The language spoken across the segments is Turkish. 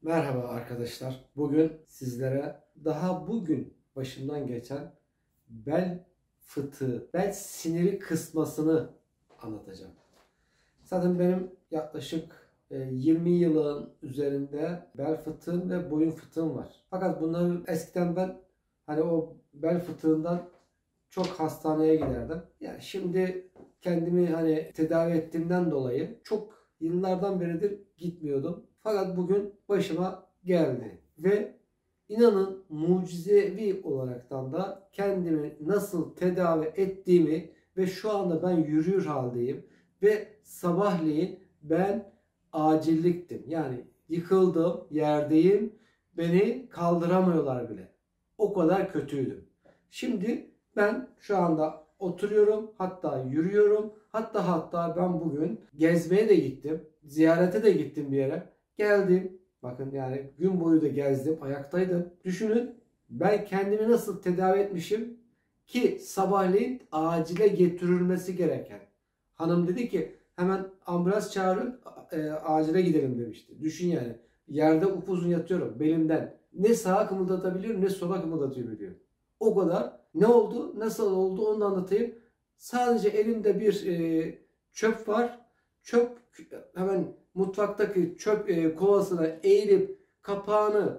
Merhaba arkadaşlar. Bugün sizlere daha bugün başımdan geçen bel fıtığı, bel siniri kısmasını anlatacağım. Zaten benim yaklaşık 20 yılın üzerinde bel fıtığım ve boyun fıtığım var. Fakat bunları eskiden ben o bel fıtığından çok hastaneye giderdim. Yani şimdi kendimi tedavi ettiğimden dolayı çok yıllardan beridir gitmiyordum. Fakat bugün başıma geldi ve inanın mucizevi olaraktan da kendimi nasıl tedavi ettiğimi ve şu anda ben yürüyor haldeyim ve sabahleyin ben acilliktim. Yani yıkıldım, yerdeyim, beni kaldıramıyorlar bile. O kadar kötüydüm. Şimdi ben şu anda oturuyorum, hatta yürüyorum, hatta ben bugün gezmeye de gittim, ziyarete de gittim bir yere. Geldim, bakın yani gün boyu da gezdim, ayaktaydım. Düşünün ben kendimi nasıl tedavi etmişim ki sabahleyin acile getirilmesi gereken. Hanım dedi ki hemen ambulans çağırın, acile gidelim demişti. Düşün yani yerde upuzun yatıyorum belimden. Ne sağa kımıldatabiliyorum ne sola kımıldatabiliyorum. O kadar. Ne oldu? Nasıl oldu? Onu da anlatayım. Sadece elimde bir çöp var. Çöp hemen mutfaktaki çöp kovasına eğilip kapağını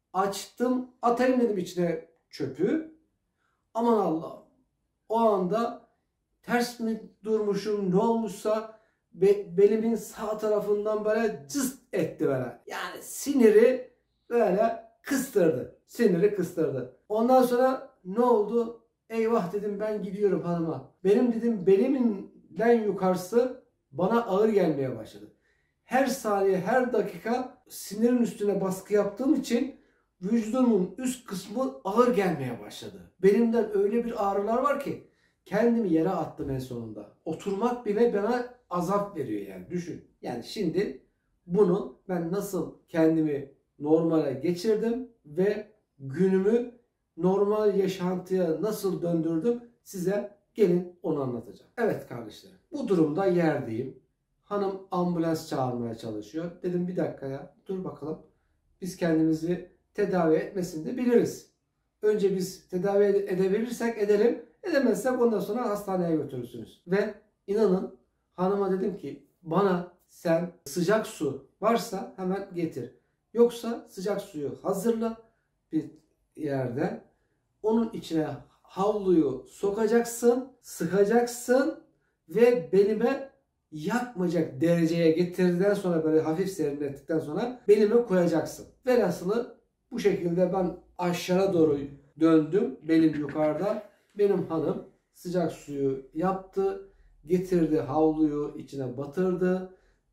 açtım. Atayım dedim içine çöpü. Aman Allah. O anda ters mi durmuşum ne olmuşsa belimin sağ tarafından böyle cıst etti böyle. Yani siniri böyle kıstırdı. Siniri kıstırdı. Ondan sonra ne oldu? Eyvah dedim ben gidiyorum hanıma. Benim dedim belimden yukarısı bana ağır gelmeye başladı. Her saniye her dakika sinirin üstüne baskı yaptığım için vücudumun üst kısmı ağır gelmeye başladı. Belimden öyle bir ağrılar var ki kendimi yere attım en sonunda. Oturmak bile bana azap veriyor yani düşün. Yani şimdi bunu ben nasıl kendimi normale geçirdim ve günümü normal yaşantıya nasıl döndürdüm size gelin onu anlatacağım. Evet kardeşlerim bu durumda yerdeyim. Hanım ambulans çağırmaya çalışıyor. Dedim bir dakika ya dur bakalım. Biz kendimizi tedavi etmesini de biliriz. Önce biz tedavi edebilirsek edelim. Edemezsek ondan sonra hastaneye götürürsünüz. Ve inanın hanıma dedim ki bana sen sıcak su varsa hemen getir. Yoksa sıcak suyu hazırla bir yerde. Onun içine havluyu sokacaksın, sıkacaksın ve belime yakmayacak dereceye getirdikten sonra böyle hafif serinlettikten sonra belime koyacaksın. Velhasılı bu şekilde ben aşağı doğru döndüm. Belim yukarıda. Benim hanım sıcak suyu yaptı. Getirdi havluyu içine batırdı.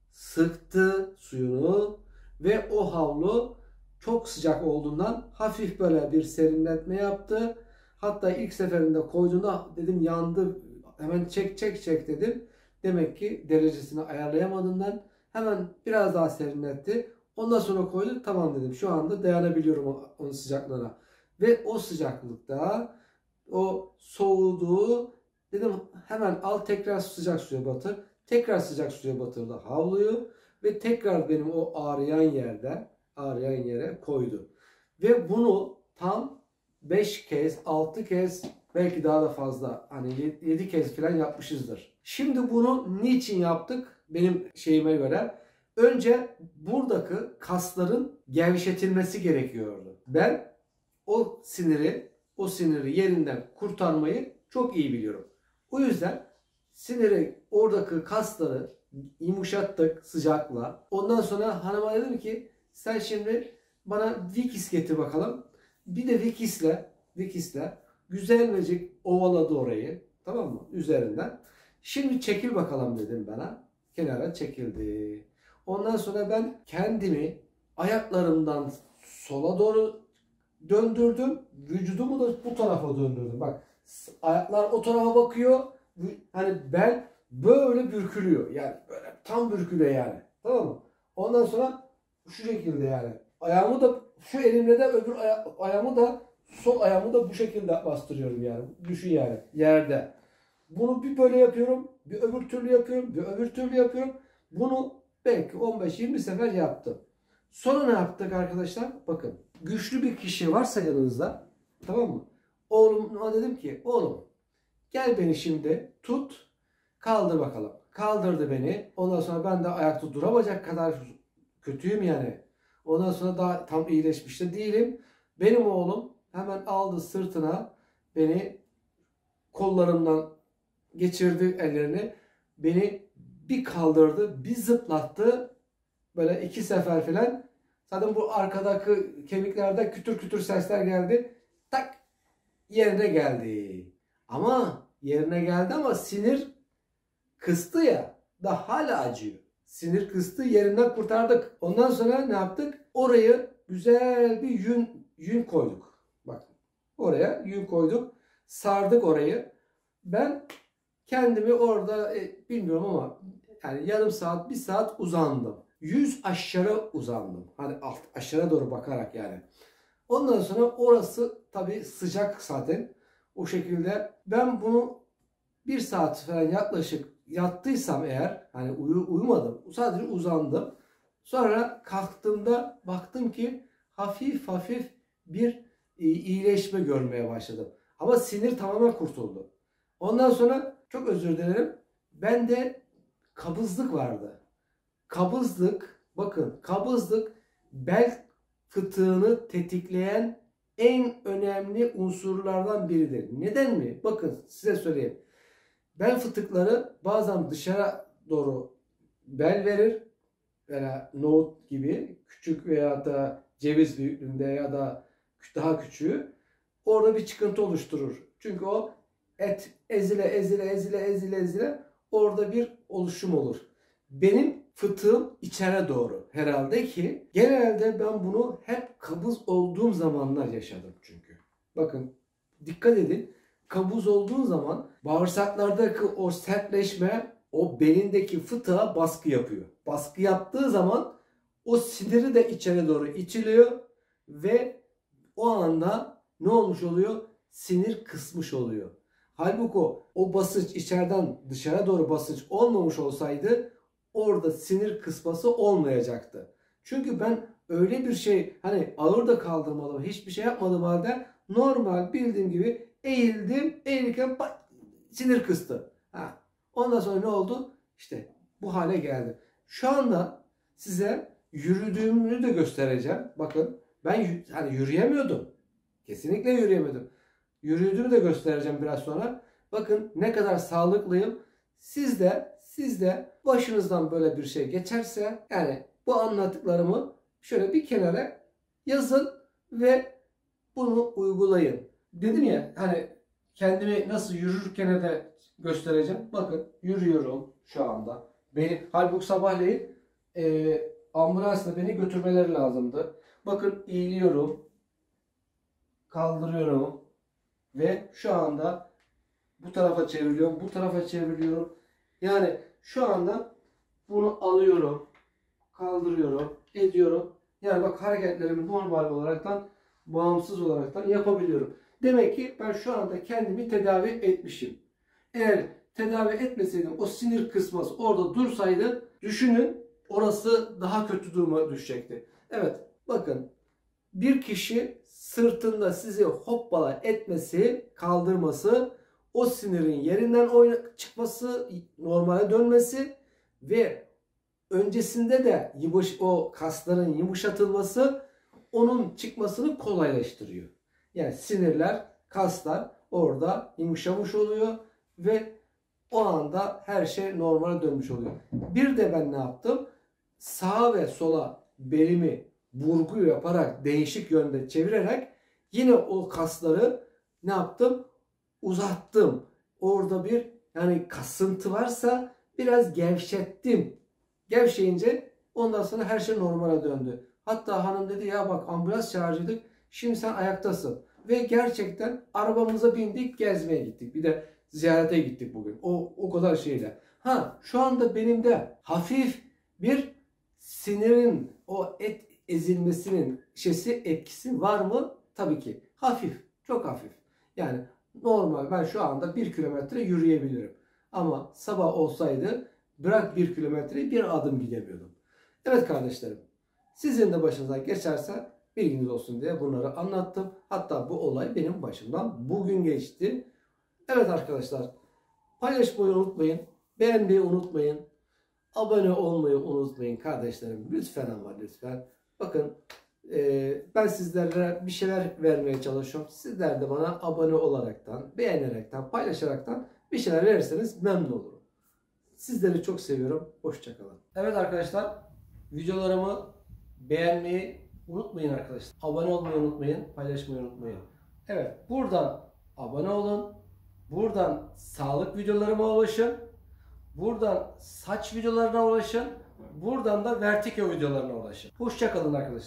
Sıktı suyunu ve o havlu çok sıcak olduğundan hafif böyle bir serinletme yaptı. Hatta ilk seferinde koyduğunda dedim yandı. Hemen çek dedim. Demek ki derecesini ayarlayamadığından hemen biraz daha serinletti. Ondan sonra koydu. Tamam dedim. Şu anda dayanabiliyorum onun sıcaklığına. Ve o sıcaklıkta o soğuduğu dedim hemen al tekrar sıcak suya batır. Tekrar sıcak suya batırdı havluyu ve tekrar benim o ağrıyan yere koydu. Ve bunu tam 5 kez, 6 kez belki daha da fazla 7 kez falan yapmışızdır. Şimdi bunu niçin yaptık? Benim şeyime göre önce buradaki kasların gevşetilmesi gerekiyordu. Ben o siniri yerinden kurtarmayı çok iyi biliyorum. O yüzden oradaki kasları yumuşattık sıcakla. Ondan sonra hanıma dedim ki sen şimdi bana Vikis getir bakalım. Bir de Vikis'le güzelcek ovaladı orayı. Tamam mı? Üzerinden. Şimdi çekil bakalım dedim bana. Kenara çekildi. Ondan sonra ben kendimi ayaklarımdan sola doğru döndürdüm. Vücudumu da bu tarafa döndürdüm. Bak ayaklar o tarafa bakıyor. Hani bel böyle bürkülüyor. Yani böyle tam bürkülüyor yani. Tamam mı? Ondan sonra şu şekilde yani. Ayağımı da şu elimle de öbür ayağımı da sol ayağımı da bu şekilde bastırıyorum yani. Düşün yani yerde. Bunu bir böyle yapıyorum. Bir öbür türlü yapıyorum. Bir öbür türlü yapıyorum. Bunu belki 15-20 sefer yaptım. Sonra ne yaptık arkadaşlar? Bakın, güçlü bir kişi varsa yanınızda, tamam mı? Oğluma dedim ki, oğlum gel beni şimdi tut, kaldır bakalım. Kaldırdı beni. Ondan sonra ben de ayakta duramayacak kadar kötüyüm yani. Ondan sonra daha tam iyileşmiş de değilim. Benim oğlum hemen aldı sırtına beni, kollarımdan geçirdi ellerini. Beni bir kaldırdı, bir zıplattı. Böyle 2 sefer falan. Zaten bu arkadaki kemiklerde kütür kütür sesler geldi. Tak, yerine geldi. Ama yerine geldi ama sinir kıstı ya. Da hala acıyor. Sinir kıstı, yerinden kurtardık. Ondan sonra ne yaptık? Orayı güzel bir yün koyduk. Bak, oraya yün koyduk. Sardık orayı. Ben kendimi orada bilmiyorum ama yani yarım saat, 1 saat uzandım. 100 aşağı uzandım. Hani aşağı doğru bakarak yani. Ondan sonra orası tabii sıcak zaten. O şekilde ben bunu 1 saat falan yaklaşık yattıysam eğer, hani uyumadım, sadece uzandım. Sonra kalktığımda baktım ki hafif hafif bir iyileşme görmeye başladım. Ama sinir tamamen kurtuldu. Ondan sonra çok özür dilerim. Bende kabızlık vardı. Kabızlık, bakın, kabızlık bel fıtığını tetikleyen en önemli unsurlardan biridir. Neden mi? Bakın size söyleyeyim. Bel fıtıkları bazen dışarı doğru bel verir. Veya nohut gibi küçük veya da ceviz büyüklüğünde ya da daha küçüğü. Orada bir çıkıntı oluşturur. Çünkü o et ezile orada bir oluşum olur. Benim fıtığım içeri doğru herhalde ki genelde ben bunu hep kabız olduğum zamanlar yaşadım çünkü. Bakın, dikkat edin, kabız olduğun zaman bağırsaklardaki o sertleşme o belindeki fıtığa baskı yapıyor. Baskı yaptığı zaman o siniri de içeri doğru itiliyor ve o anda ne olmuş oluyor? Sinir kısmış oluyor. Halbuki o basınç içeriden dışarı doğru basınç olmamış olsaydı orada sinir kısması olmayacaktı. Çünkü ben öyle bir şey, hani ağır da kaldırmadım, hiçbir şey yapmadım halde normal bildiğim gibi eğildim. Eğilirken sinir kıstı. Ondan sonra ne oldu? İşte bu hale geldi. Şu anda size yürüdüğümü de göstereceğim. Bakın, ben hani yürüyemiyordum. Kesinlikle yürüyemiyordum. Yürüdüğümü de göstereceğim biraz sonra. Bakın ne kadar sağlıklıyım. Siz de başınızdan böyle bir şey geçerse, yani bu anlattıklarımı şöyle bir kenara yazın ve bunu uygulayın. Dedim ya, hani kendimi nasıl yürürken de göstereceğim. Bakın, yürüyorum şu anda. Halbuki sabahleyin ambulansla beni götürmeleri lazımdı. Bakın, eğiliyorum, kaldırıyorum ve şu anda bu tarafa çeviriyorum, bu tarafa çeviriyorum. Yani şu anda bunu alıyorum, kaldırıyorum, ediyorum. Yani bak, hareketlerimi normal olaraktan, bağımsız olaraktan yapabiliyorum. Demek ki ben şu anda kendimi tedavi etmişim. Eğer tedavi etmeseydim, o sinir kısması orada dursaydı, düşünün, orası daha kötü duruma düşecekti. Evet, bakın, bir kişi sırtında sizi hoppala etmesi, kaldırması, o sinirin yerinden çıkması, normale dönmesi ve öncesinde de o kasların yumuşatılması onun çıkmasını kolaylaştırıyor. Yani sinirler, kaslar orada yumuşamış oluyor ve o anda her şey normale dönmüş oluyor. Bir de ben ne yaptım? Sağa ve sola belimi vurgu yaparak, değişik yönde çevirerek yine o kasları ne yaptım? Uzattım. Orada bir, yani kasıntı varsa biraz gevşettim. Gevşeyince ondan sonra her şey normale döndü. Hatta hanım dedi ya, bak, ambulans çağıracaktık, şimdi sen ayaktasın. Ve gerçekten arabamıza bindik, gezmeye gittik. Bir de ziyarete gittik bugün. O kadar şeyle. Şu anda benim de hafif bir sinirin, o et ezilmesinin etkisi var mı? Tabii ki. Hafif. Çok hafif. Yani normal, ben şu anda 1 kilometre yürüyebilirim. Ama sabah olsaydı bırak 1 kilometreyi, bir adım gidemiyordum. Evet kardeşlerim. Sizin de başınıza geçerse bilginiz olsun diye bunları anlattım. Hatta bu olay benim başımdan bugün geçti. Evet arkadaşlar, paylaşmayı unutmayın. Beğenmeyi unutmayın. Abone olmayı unutmayın kardeşlerim. Lütfen ama lütfen. Bakın ben sizlere bir şeyler vermeye çalışıyorum. Sizler de bana abone olaraktan, beğenerekten, paylaşaraktan bir şeyler verirseniz memnun olurum. Sizleri çok seviyorum. Hoşça kalın. Evet arkadaşlar, videolarımı beğenmeyi unutmayın arkadaşlar. Abone olmayı unutmayın, paylaşmayı unutmayın. Evet, buradan abone olun. Buradan sağlık videolarıma ulaşın. Buradan saç videolarına ulaşın. Buradan da vertigo videolarına ulaşın. Hoşça kalın arkadaşlar.